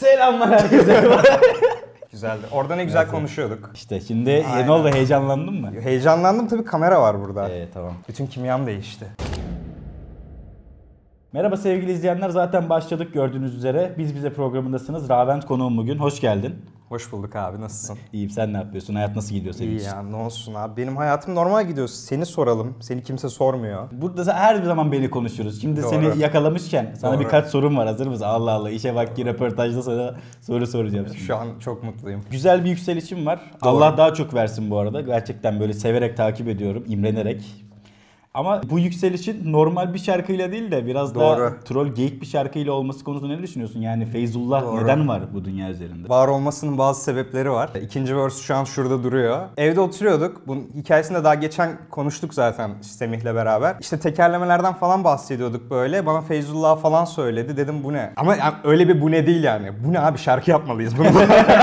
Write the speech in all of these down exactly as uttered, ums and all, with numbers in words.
Selamlar herkese. Güzeldi. Orada ne güzel Neyse. Konuşuyorduk. İşte şimdi Aynen. ne oldu, heyecanlandın mı? Heyecanlandım tabii, kamera var burada. Ee, tamam. Bütün kimyam değişti. Merhaba sevgili izleyenler, zaten başladık gördüğünüz üzere. Biz Bize programındasınız. Ravent konuğum bugün. Hoş geldin. Hoş bulduk abi, nasılsın? İyiyim, sen ne yapıyorsun? Hayat nasıl gidiyor senin İyi için? ya, ne olsun abi. Benim hayatım normal gidiyor. Seni soralım. Seni kimse sormuyor. Burada her zaman beni konuşuruz. Şimdi Doğru. seni yakalamışken sana Doğru. birkaç sorum var. Hazır mısın? Allah Allah, işe bak ki röportajda sana soru soracağım şimdi. Şu an çok mutluyum. Güzel bir yükselişim var. Doğru. Allah daha çok versin bu arada. Gerçekten böyle severek takip ediyorum, imrenerek. Ama bu yükselişin normal bir şarkıyla değil de biraz Doğru. daha troll geyik bir şarkıyla olması konusunda ne düşünüyorsun? Yani Feyzullah Doğru. neden var bu dünya üzerinde? Var olmasının bazı sebepleri var. İkinci verse şu an şurada duruyor. Evde oturuyorduk. Bunun hikayesini de daha geçen konuştuk zaten Semih'le beraber. İşte tekerlemelerden falan bahsediyorduk böyle. Bana Feyzullah falan söyledi. Dedim bu ne? Ama yani öyle bir bu ne değil yani. Bu ne abi, şarkı yapmalıyız bunu.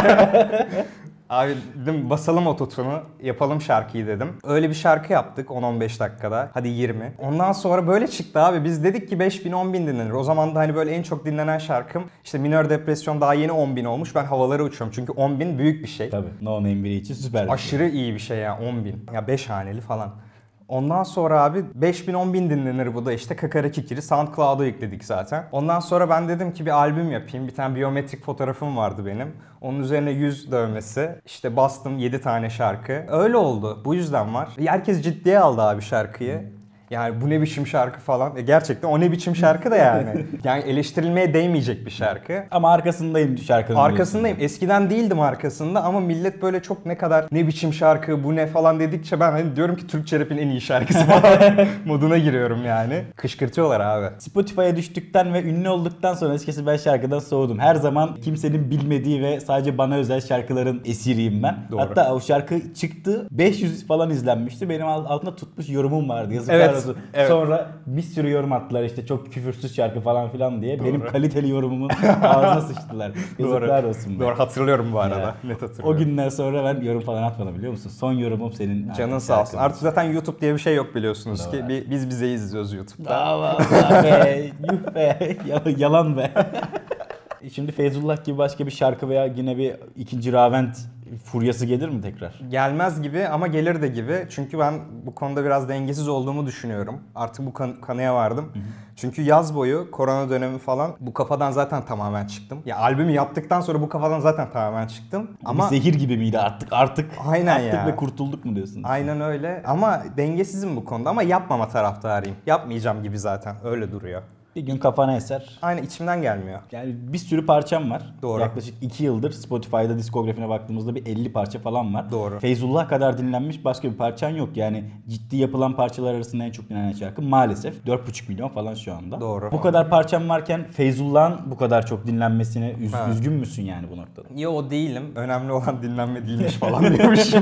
Abi dedim basalım ototunu, yapalım şarkıyı dedim. Öyle bir şarkı yaptık on on beş dakikada. Hadi yirmi. Ondan sonra böyle çıktı abi. Biz dedik ki beş bin on bin dinlenir. O zaman da hani böyle en çok dinlenen şarkım işte Minör Depresyon daha yeni on bin olmuş. Ben havalara uçuyorum çünkü on bin büyük bir şey. Tabii. No Name biri için süper. bir Aşırı iyi bir şey ya, on bin. Ya beş haneli falan. Ondan sonra abi beş bin on bin dinlenir bu da, işte Kakara Kikiri SoundCloud'a yükledik zaten. Ondan sonra ben dedim ki bir albüm yapayım. Bir tane biyometrik fotoğrafım vardı benim. Onun üzerine yüz dövmesi. İşte bastım yedi tane şarkı. Öyle oldu. Bu yüzden var. Herkes ciddiye aldı abi şarkıyı. Yani bu ne biçim şarkı falan. E gerçekten o ne biçim şarkı da yani. Yani eleştirilmeye değmeyecek bir şarkı. Ama arkasındayım şarkının. Arkasındayım. Eskiden değildim arkasında ama millet böyle çok ne kadar ne biçim şarkı bu ne falan dedikçe ben hani diyorum ki Türkçe rap'in en iyi şarkısı falan moduna giriyorum yani. Kışkırtıyorlar abi. Spotify'a düştükten ve ünlü olduktan sonra açıkçası ben şarkıdan soğudum. Her zaman kimsenin bilmediği ve sadece bana özel şarkıların esiriyim ben. Doğru. Hatta o şarkı çıktı, beş yüz falan izlenmişti. Benim altında tutmuş yorumum vardı. Yazıklar Evet. olsun. Evet. Sonra bir sürü yorum attılar işte çok küfürsüz şarkı falan filan diye. Doğru. Benim kaliteli yorumumun ağzına sıçtılar. Yazıklar olsun. Doğru, hatırlıyorum bu arada. Ya. Net hatırlıyorum. O günden sonra ben yorum falan atmadım, biliyor musun? Son yorumum senin. Canın sağ olsun. Artık zaten YouTube diye bir şey yok biliyorsunuz Doğru. ki. Bir, biz bize izliyoruz YouTube'da. Allah be, yuh be, yalan be. Şimdi Feyzullah gibi başka bir şarkı veya yine bir ikinci Ravent furyası gelir mi tekrar? Gelmez gibi ama gelir de gibi. Çünkü ben bu konuda biraz dengesiz olduğumu düşünüyorum. Artık bu kan- kanıya vardım. Hı hı. Çünkü yaz boyu, korona dönemi falan bu kafadan zaten tamamen çıktım. Ya albümü yaptıktan sonra bu kafadan zaten tamamen çıktım. Ama bir zehir gibi miydi artık? Artık Aynen attık ya. ve kurtulduk mu diyorsun? Aynen öyle. Ama dengesizim bu konuda ama yapmama taraftarıyım. Yapmayacağım gibi zaten. Öyle duruyor. Bir gün kafana eser. Aynen, içimden gelmiyor. Yani bir sürü parçam var. Doğru. Yaklaşık iki yıldır Spotify'da diskografine baktığımızda bir elli parça falan var. Doğru. Feyzullah kadar dinlenmiş başka bir parçan yok. Yani ciddi yapılan parçalar arasında en çok dinlenen şarkı maalesef dört buçuk milyon falan şu anda. Doğru. Bu kadar parçam varken Feyzullah'ın bu kadar çok dinlenmesine üz- üzgün müsün yani bu noktada? Yo, değilim. Önemli olan dinlenme değilmiş falan diyormuşum.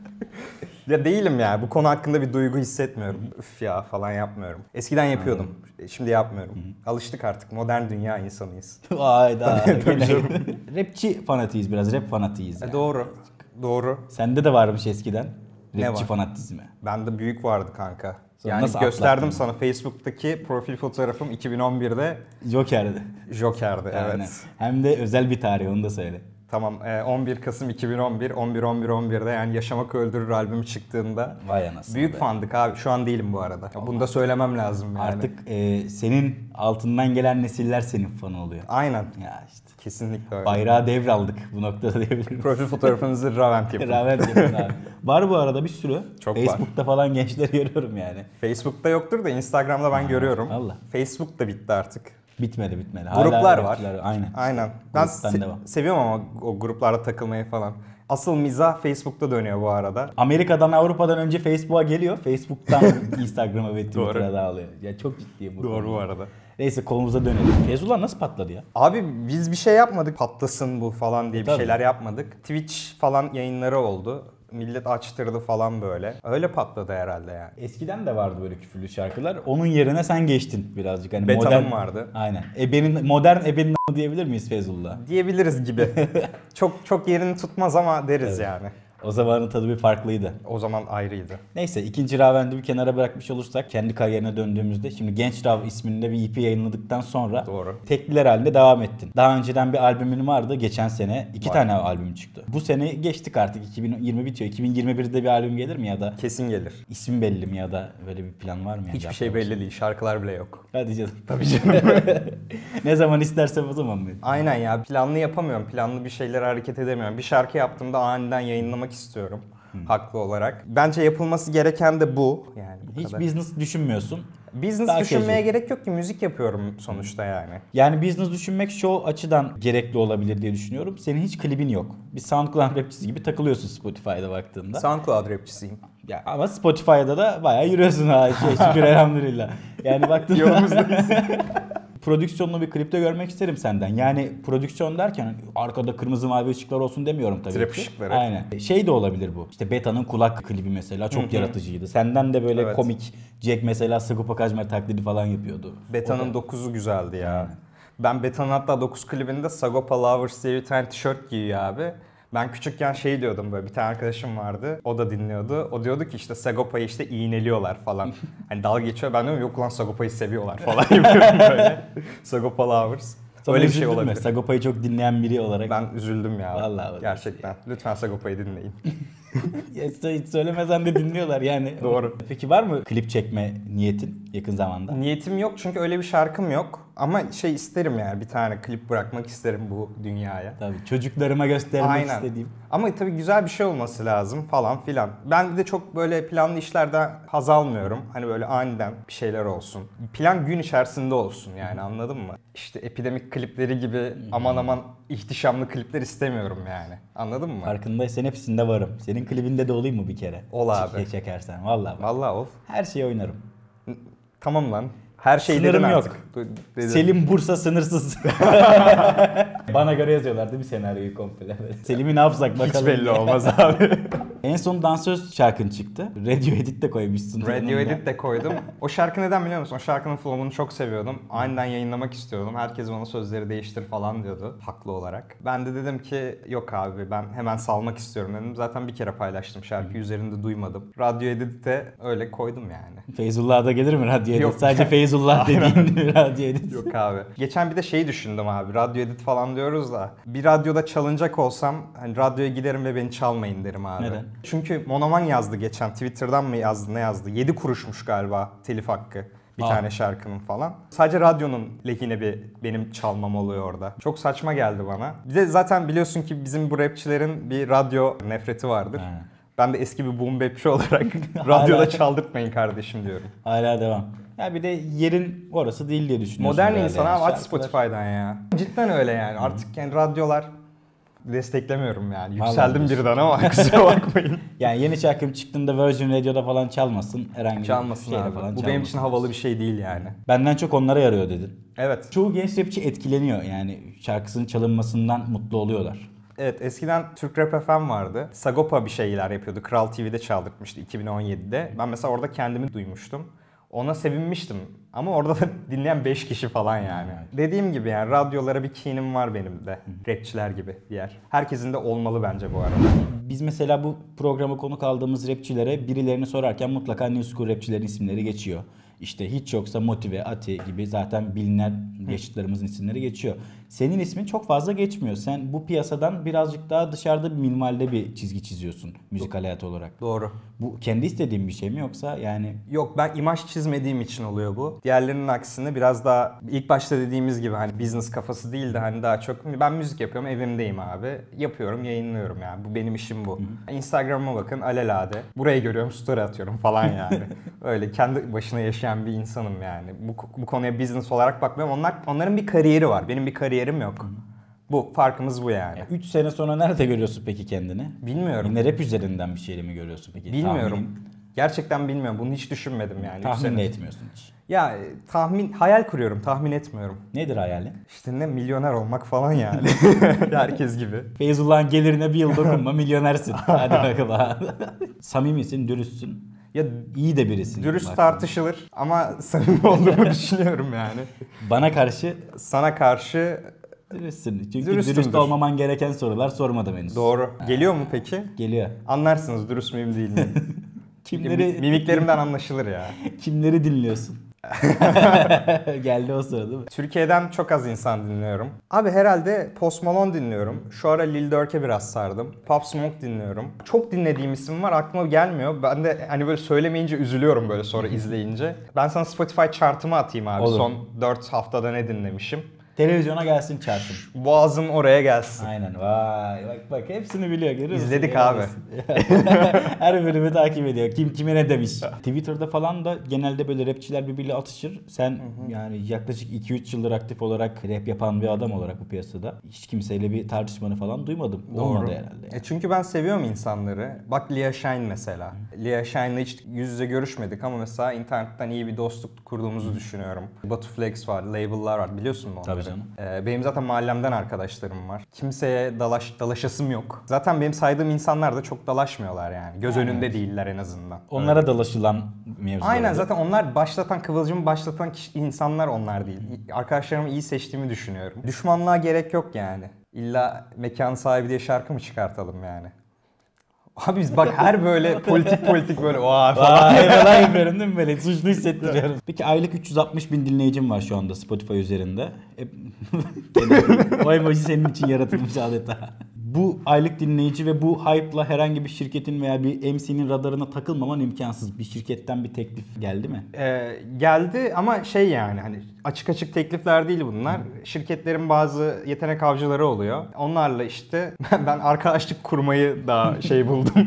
Ya değilim ya. Bu konu hakkında bir duygu hissetmiyorum. Üf ya falan yapmıyorum. Eskiden yapıyordum. Anladım. Şimdi yapmıyorum. Hı-hı. Alıştık artık. Modern dünya insanıyız. Hayda. Rapçi fanatıyız biraz. Rap fanatıyız yani. E doğru. Doğru. Sende de varmış eskiden. Ne Rapçi var? fanatizmi. Bende büyük vardı kanka. Sonra yani nasıl gösterdim atlattın? sana Facebook'taki profil fotoğrafım iki bin on birde Joker'di. Joker'di, Aynen. evet. Hem de özel bir tarih, onu da söyle. Tamam, on bir Kasım iki bin on bir, on bir on bir on birde yani Yaşamak Öldürür albümü çıktığında Vay anasını büyük be. fandık abi. Şu an değilim bu arada. Ya bunu da söylemem lazım yani. Artık e, senin altından gelen nesiller senin fanı oluyor. Aynen. Ya işte. Kesinlikle öyle. Bayrağı devraldık bu noktada diyebilirim. Profil fotoğrafınızı Ravent yapın. Ravent yapın abi. Var bu arada bir sürü. Çok var. Facebook'ta falan gençler görüyorum yani. Facebook'ta yoktur da Instagram'da ben Ha, görüyorum. Allah. Facebook da bitti artık. Bitmedi bitmedi. Gruplar Hala var. rapçiler- Aynen. Aynen. Ben Gruptan se- devam. seviyorum ama o gruplarda takılmayı falan. Asıl mizah Facebook'ta dönüyor bu arada. Amerika'dan, Avrupa'dan önce Facebook'a geliyor. Facebook'tan Instagram'a ve Doğru. Twitter'a dağılıyor. Ya çok ciddiyim bu Doğru konuda. bu arada. Neyse, konumuza dönelim. Feyzullah nasıl patladı ya? Abi biz bir şey yapmadık. Patlasın bu falan diye bir Tabii. şeyler yapmadık. Twitch falan yayınları oldu. Millet açtırdı falan böyle. Öyle patladı herhalde yani. Eskiden de vardı böyle küfürlü şarkılar. Onun yerine sen geçtin birazcık. Hani Beta'nın modern vardı. Aynen. Ebenin modern ebenin a- diyebilir miyiz Feyzullah? Diyebiliriz gibi. çok çok yerini tutmaz ama deriz Evet. yani. O zamanın tadı bir farklıydı. O zaman ayrıydı. Neyse ikinci Raven'de bir kenara bırakmış olursak kendi kariyerine döndüğümüzde şimdi Genç Rav isminde bir E P yayınladıktan sonra Doğru. tekliler halinde devam ettin. Daha önceden bir albümün vardı. Geçen sene iki Var. tane albüm çıktı. Bu sene geçtik artık. iki bin yirmi bitiyor. iki bin yirmi birde bir albüm gelir mi ya da Kesin gelir. isim belli mi ya da böyle bir plan var mı? Yani Hiçbir şey belli değil. Şarkılar bile yok. Hadi canım. Tabii canım. Ne zaman istersem o zaman mı? Aynen ya. Planlı yapamıyorum. Planlı bir şeylere hareket edemiyorum. Bir şarkı yaptığımda aniden yayınlamak istiyorum. Hmm. Haklı olarak. Bence yapılması gereken de bu. Yani bu Hiç kadar. business düşünmüyorsun. Business Daha düşünmeye casual. gerek yok ki. Müzik yapıyorum sonuçta yani. Yani business düşünmek şu açıdan gerekli olabilir diye düşünüyorum. Senin hiç klibin yok. Bir SoundCloud rapçisi gibi takılıyorsun Spotify'da baktığında. SoundCloud rapçisiyim. Ya ama Spotify'da da bayağı yürüyorsun ha. Şey, şükür elhamdülillah. Yani baktığında... Yolumuzdayız. Prodüksiyonlu bir klipte görmek isterim senden. Yani prodüksiyon derken arkada kırmızı mavi ışıklar olsun demiyorum tabii Trap ki. ışıkları. Aynen. Şey de olabilir bu. İşte Beta'nın kulak klibi mesela çok Hı hı. yaratıcıydı. Senden de böyle Evet. komik Jack mesela Sagopa Kajmer taklidi falan yapıyordu. Beta'nın O da- dokuzu güzeldi ya. Aynen. Ben Beta'nın hatta dokuz klibinde Sagopa Lovers diye bir tane tişört giyiyor abi. Ben küçükken şey diyordum, böyle bir tane arkadaşım vardı. O da dinliyordu. O diyordu ki işte Sagopa'yı işte iğneliyorlar falan. Hani dalga geçiyor. Ben diyorum yok lan Sagopa'yı seviyorlar falan yapıyorum böyle. Sagopa Lovers. Sana Öyle bir şey üzüldün mü? olabilir. Sagopa'yı çok dinleyen biri olarak. Ben üzüldüm ya. Vallahi öyle. Gerçekten. Lütfen Sagopa'yı dinleyin. Ya hiç söylemesen de dinliyorlar yani. Doğru. Peki var mı klip çekme niyetin yakın zamanda? Niyetim yok çünkü öyle bir şarkım yok. Ama şey isterim yani, bir tane klip bırakmak isterim bu dünyaya. Tabii çocuklarıma göstermek Aynen. istediğim. Ama tabii güzel bir şey olması lazım falan filan. Ben de çok böyle planlı işlerden haz almıyorum. Hani böyle aniden bir şeyler olsun. Plan gün içerisinde olsun yani, anladın mı? İşte epidemik klipleri gibi aman aman ihtişamlı klipler istemiyorum yani. Anladın mı? Farkındaysan hepsinde varım. Senin klibinde de olayım mı bir kere? Ol abi. Çek- Çekersen vallahi. bak. Vallahi ol. Her şeyi oynarım. Tamam lan. Her şey Sınırım dedin yok. artık. Du- dedin. Selim Bursa sınırsız. Bana göre yazıyorlar değil mi senaryoyu komple? Selim'i ne yapsak bakalım. Hiç belli olmaz abi. En son dansöz şarkın çıktı. Radio Edit de koymuşsun. Radio yanında. Edit de koydum. O şarkı neden biliyor musun? O şarkının flow'unu çok seviyordum. Aniden yayınlamak istiyordum. Herkes bana sözleri değiştir falan diyordu. Haklı olarak. Ben de dedim ki yok abi, ben hemen salmak istiyorum dedim. Zaten bir kere paylaştım şarkıyı. Üzerinde duymadım. Radio Edit'te öyle koydum yani. Feyzullah'a da gelir mi Radio Edit? Yok. Sadece Feyzullah dediğin Radio Edit. Yok abi. Geçen bir de şeyi düşündüm abi. Radyo edit falan diyoruz da. Bir radyoda çalınacak olsam hani radyoya giderim ve beni çalmayın derim abi. Neden? Çünkü Monoman yazdı geçen. Twitter'dan mı yazdı, ne yazdı? yedi kuruşmuş galiba telif hakkı. Bir Aa. tane şarkının falan. Sadece radyonun lehine bir benim çalmam oluyor orada. Çok saçma geldi bana. Bir de zaten biliyorsun ki bizim bu rapçilerin bir radyo nefreti vardır. Ha. Ben de eski bir boom bapçi olarak radyoda Hala. çaldırtmayın kardeşim diyorum. Hala devam. Ya bir de yerin orası değil diye düşünüyorsun. Modern herhalde insan yani. abi, aç Şarkılar- Spotify'dan ya. Cidden öyle yani. Artık yani radyolar desteklemiyorum yani. Vallahi Yükseldim diyorsun. birden ama kusura bakmayın. Yani yeni şarkım çıktığında Virgin Radio'da falan çalmasın. Herhangi Çalmasın bir şeyde abi. falan Bu benim için çalmasın. havalı bir şey değil yani. Benden çok onlara yarıyor dedin. Evet. Çoğu genç rapçi etkileniyor yani şarkısının çalınmasından mutlu oluyorlar. Evet, eskiden Türk Rap F M vardı. Sagopa bir şeyler yapıyordu. Kral T V'de çaldırtmıştı iki bin on yedide. Ben mesela orada kendimi duymuştum. Ona sevinmiştim. Ama orada da dinleyen beş kişi falan yani. Dediğim gibi yani radyolara bir kinim var benim de. Rapçiler gibi diğer. Herkesin de olmalı bence bu arada. Biz mesela bu programa konuk aldığımız rapçilere birilerini sorarken mutlaka New School rapçilerin isimleri geçiyor. İşte hiç yoksa Motive, Ati gibi zaten bilinen yaşıtlarımızın isimleri geçiyor. Senin ismin çok fazla geçmiyor. Sen bu piyasadan birazcık daha dışarıda bir minvalde bir çizgi çiziyorsun müzikal hayat olarak. Doğru. Bu kendi istediğin bir şey mi yoksa yani... Yok, ben imaj çizmediğim için oluyor bu. Diğerlerinin aksine biraz daha ilk başta dediğimiz gibi hani business kafası değil de hani daha çok ben müzik yapıyorum, evimdeyim abi. Yapıyorum, yayınlıyorum yani. Bu benim işim bu. Instagram'a bakın alelade. Burayı görüyorum, story atıyorum falan yani. Öyle kendi başına yaşayan bir insanım yani. Bu, bu konuya business olarak bakmıyorum. Onlar onların bir kariyeri var. Benim bir kariyerim yok. Bu farkımız bu yani. üç sene sonra nerede görüyorsun peki kendini? Bilmiyorum. Yine rap üzerinden bir şeyle mi görüyorsun peki? Bilmiyorum. Tahminin, Gerçekten bilmiyorum. Bunu hiç düşünmedim yani. Üç tahmin de sene- etmiyorsun hiç. Ya e, tahmin, hayal kuruyorum. Tahmin etmiyorum. Nedir hayalin? İşte ne milyoner olmak falan yani. Herkes gibi. Feyzullah'ın gelirine bir yıl dokunma milyonersin. Hadi bakalım. Samimisin, dürüstsün. Ya İyi de birisin. dürüst Bak. tartışılır ama samimi olduğumu düşünüyorum yani. Bana karşı Sana karşı Dürüstsün. Çünkü Dürüstümdür. dürüst olmaman gereken sorular sormadım henüz. Doğru. Geliyor mu peki? Geliyor. Anlarsınız dürüst müyüm değil miyim? Kimleri Mimiklerimden anlaşılır ya. kimleri dinliyorsun? Geldi o sıra değil mi? Türkiye'den çok az insan dinliyorum. Abi herhalde Post Malone dinliyorum. Şu ara Lil Durk'e biraz sardım. Pop Smoke dinliyorum. Çok dinlediğim isim var, aklıma gelmiyor. Ben de hani böyle söylemeyince üzülüyorum böyle sonra izleyince. Ben sana Spotify chartımı atayım abi. Olur. Son dört haftada ne dinlemişim. Televizyona gelsin çarpım. Boğazım oraya gelsin. Aynen. Vay bak bak hepsini biliyor görüyor musun? İzledik Helal abi. olsun. Her bölümü takip ediyor. Kim kime ne demiş. Twitter'da falan da genelde böyle rapçiler birbiriyle atışır. Sen yani yaklaşık iki üç yıldır aktif olarak rap yapan bir adam olarak bu piyasada hiç kimseyle bir tartışmanı falan duymadım. Olmadı herhalde. E çünkü ben seviyorum insanları. Bak Lia Shine mesela. Lia Shine'la hiç yüz yüze görüşmedik ama mesela internetten iyi bir dostluk kurduğumuzu düşünüyorum. Batu Flex var, label'lar var, biliyorsun mu onları? Tabii canım. Ee, benim zaten mahallemden arkadaşlarım var. Kimseye dalaş, dalaşasım yok. Zaten benim saydığım insanlar da çok dalaşmıyorlar yani. Göz önünde değiller en azından. Onlara dalaşılan mevzular. Aynen, oldu. zaten onlar başlatan, kıvılcımı başlatan kişi, insanlar onlar değil. Arkadaşlarımı iyi seçtiğimi düşünüyorum. Düşmanlığa gerek yok yani. İlla mekan sahibi diye şarkı mı çıkartalım yani? Abi biz bak her böyle politik politik böyle oha falan. Vay falan yapıyorum değil mi böyle? Suçlu hissettiriyorum. Peki aylık üç yüz altmış bin dinleyicim var şu anda Spotify üzerinde. Hep... o emoji senin için yaratılmış adeta. Bu aylık dinleyici ve bu hype'la herhangi bir şirketin veya bir M C'nin radarına takılmaman imkansız. Bir şirketten bir teklif geldi mi? Ee, geldi ama şey yani hani açık açık teklifler değil bunlar. Şirketlerin bazı yetenek avcıları oluyor. Onlarla işte ben arkadaşlık kurmayı daha şey buldum.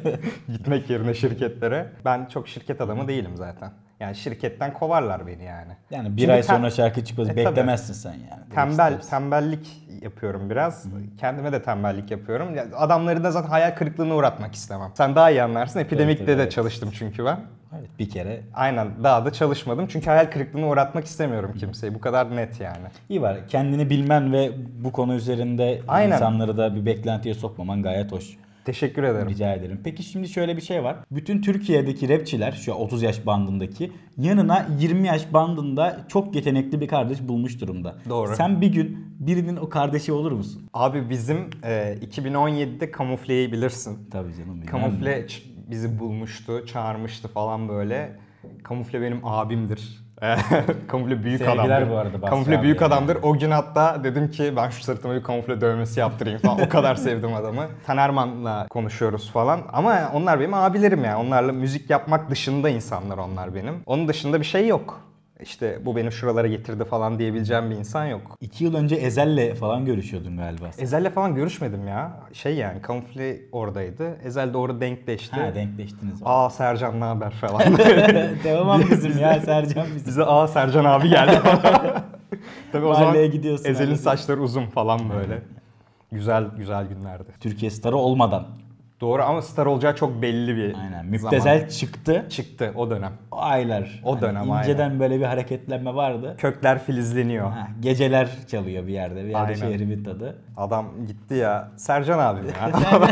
Gitmek yerine şirketlere. Ben çok şirket adamı değilim zaten. Yani şirketten kovarlar beni yani. Yani bir Çünkü ay tem- sonra şarkı çıkmaz. E, Beklemezsin sen yani. Tembel, Direkt tembellik yapıyorum biraz. Kendime de tembellik yapıyorum. Ya, adamları da zaten hayal kırıklığına uğratmak istemem. Sen daha iyi anlarsın. Epidemik'te tabii, de evet. çalıştım çünkü ben. Evet, bir kere. Aynen, daha da çalışmadım. Çünkü hayal kırıklığına uğratmak istemiyorum kimseyi. Bu kadar net yani. İyi var. Kendini bilmen ve bu konu üzerinde Aynen. insanları da bir beklentiye sokmaman gayet hoş. Teşekkür ederim. Rica ederim. Peki şimdi şöyle bir şey var. Bütün Türkiye'deki rapçiler şu an otuz yaş bandındaki yanına yirmi yaş bandında çok yetenekli bir kardeş bulmuş durumda. Doğru. Sen bir gün birinin o kardeşi olur musun? Abi bizim e, iki bin on yedide Kamufle'yi bilirsin. Tabii canım. bilmem mi? Kamufle ç- bizi bulmuştu, çağırmıştı falan böyle. Kamufle benim abimdir. Kamufle büyük Sevgiler adamdır. bu arada Basri Kamufle abi büyük yani. adamdır. O gün hatta dedim ki ben şu sırtıma bir kamufle dövmesi yaptırayım falan. O kadar sevdim adamı. Tanerman'la konuşuyoruz falan. Ama onlar benim abilerim yani. Onlarla müzik yapmak dışında insanlar onlar benim. Onun dışında bir şey yok. İşte bu beni şuralara getirdi falan diyebileceğim bir insan yok. İki yıl önce Ezel'le falan görüşüyordun galiba. Ezel'le falan görüşmedim ya. Şey yani Kamufle oradaydı. Ezel doğru denkleşti. Ha, denkleştiniz. Aa Sercan ne haber falan. Devam bizim ya Sercan bizim. Bize aa Sercan abi geldi. Tabii o zaman Mahalleye gidiyorsun. Ezel'in öyle. saçları uzun falan böyle. Güzel güzel günlerdi. Türkiye starı olmadan. Doğru ama star olacağı çok belli bir Aynen. zaman. Müptezel çıktı. Çıktı o dönem. O aylar. O dönem, inceden böyle bir hareketlenme vardı. Kökler filizleniyor. Ha, geceler çalıyor bir yerde. Bir yerde Aynen. şehrimin tadı. Adam gitti ya. Sercan abim ya.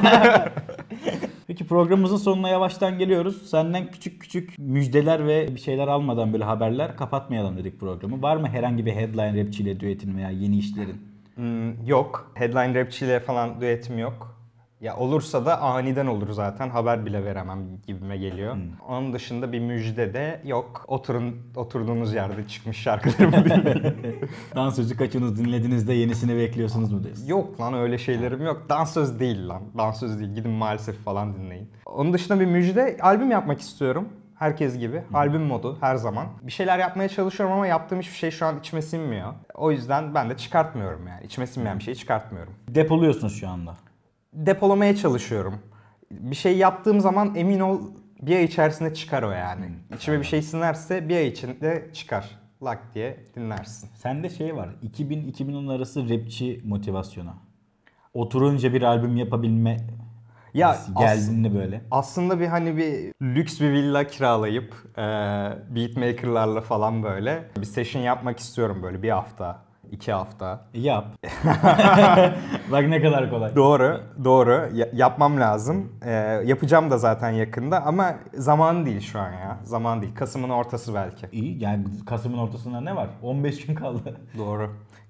Peki programımızın sonuna yavaştan geliyoruz. Senden küçük küçük müjdeler ve bir şeyler almadan böyle haberler kapatmayalım dedik programı. Var mı herhangi bir headline rapçiyle düetin veya yeni işlerin? Hmm, yok. Headline rapçiyle falan düetim yok. Ya olursa da aniden olur zaten. Haber bile veremem gibime geliyor. Hmm. Onun dışında bir müjde de yok. Oturun oturduğunuz yerde çıkmış şarkılarımı dinleyin. Dansözü kaçınız dinlediniz de yenisini bekliyorsunuz mu diyorsun? Yok lan öyle şeylerim yok. Dansöz değil lan. Dansöz değil. Gidin maalesef falan dinleyin. Onun dışında bir müjde. Albüm yapmak istiyorum. Herkes gibi. Albüm modu her zaman. Bir şeyler yapmaya çalışıyorum ama yaptığım hiçbir şey şu an içime sinmiyor. O yüzden ben de çıkartmıyorum yani. İçime sinmeyen bir şeyi çıkartmıyorum. Depoluyorsun şu anda. Depolamaya çalışıyorum. Bir şey yaptığım zaman emin ol bir ay içerisinde çıkar o yani. İçime bir şey sinerse bir ay içinde çıkar. Lak diye dinlersin. Sende şey var. iki bin iki bin on arası rapçi motivasyonu. Oturunca bir albüm yapabilme Ya hissi geldiğinde böyle. Aslında bir hani bir lüks bir villa kiralayıp e, beatmakerlarla falan böyle bir session yapmak istiyorum böyle bir hafta, iki hafta. Yap. Bak ne kadar kolay. Doğru, doğru. Ya- yapmam lazım. E, yapacağım da zaten yakında ama zaman değil şu an ya. Zaman değil. Kasım'ın ortası belki. İyi yani Kasım'ın ortasında ne var? on beş gün kaldı. Doğru.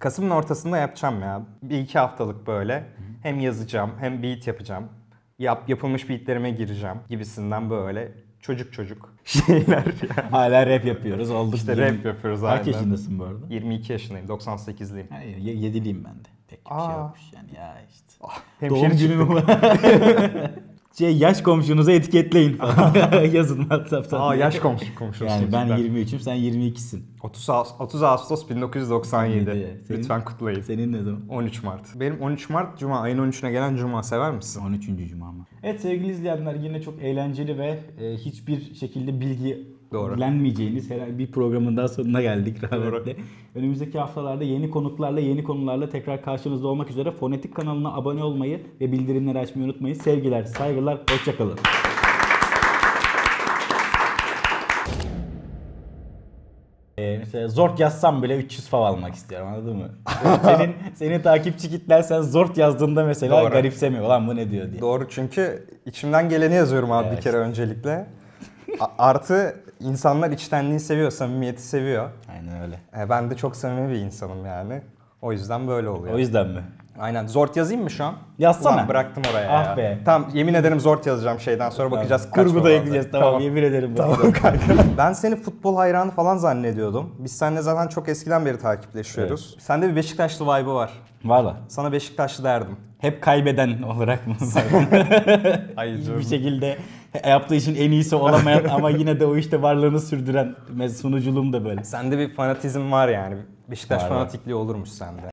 Kasım'ın ortasında yapacağım ya. Bir iki haftalık böyle. Hem yazacağım hem beat yapacağım. Yap, yapılmış beatlerime gireceğim gibisinden böyle çocuk çocuk şeyler yani. Hala rap yapıyoruz. Olduk. İşte yirmi rap yapıyoruz Kaç aynen. yaşındasın bu arada? yirmi iki yaşındayım, doksan sekizliyim. Ha, ye- yediliyim ben de. Pek bir şey Aa. yokmuş yani ya işte. Hemşeri Doğum çıktık. günümü şey yaş komşunuzu etiketleyin falan. Yazın WhatsApp'tan. Aa yaş komşu komşusu. Yani ben süper. yirmi üçüm, sen yirmi ikisin. otuz Ağustos, otuz Ağustos bin dokuz yüz doksan yedi. Senin- Lütfen kutlayın. Senin ne zaman? on üç Mart. Benim on üç Mart Cuma. Ayın on üçüne gelen Cuma sever misin? on üçüncü Cuma mı? Evet sevgili izleyenler, yine çok eğlenceli ve e, hiçbir şekilde bilgi Doğru. bilgilenmeyeceğiniz herhangi bir programın daha sonuna geldik rahmetle. Önümüzdeki haftalarda yeni konuklarla, yeni konularla tekrar karşınızda olmak üzere. Fonetik kanalına abone olmayı ve bildirimleri açmayı unutmayın. Sevgiler, saygılar, hoşçakalın. Ee, mesela Zort yazsam bile üç yüz fav almak istiyorum, anladın mı? senin senin takipçi kitlen sen Zort yazdığında mesela Doğru. garipsemiyor. Lan bu ne diyor diye. Doğru, çünkü içimden geleni yazıyorum abi Evet. bir kere öncelikle. A- artı insanlar içtenliği seviyor, samimiyeti seviyor. Aynen öyle. E, ben de çok samimi bir insanım yani. O yüzden böyle oluyor. O yüzden mi? Aynen. Zort yazayım mı şu an? Yazsana. Ulan bıraktım oraya Ah ya. be. Tamam, yemin ederim Zort yazacağım şeyden sonra bakacağız kaç Kurgu var da orada. ekleyeceğiz, tamam, yemin ederim. Tamam kanka. Ben seni futbol hayranı falan zannediyordum. Biz seninle zaten çok eskiden beri takipleşiyoruz. Sende bir Beşiktaşlı vibe'ı var. Valla. Sana Beşiktaşlı derdim. Hep kaybeden olarak mı? Ay Hiçbir şekilde yaptığı işin en iyisi olamayan ama yine de o işte varlığını sürdüren sunuculuğum da böyle. Sende bir fanatizm var yani. Beşiktaş Var, var. fanatikliği olurmuş sende.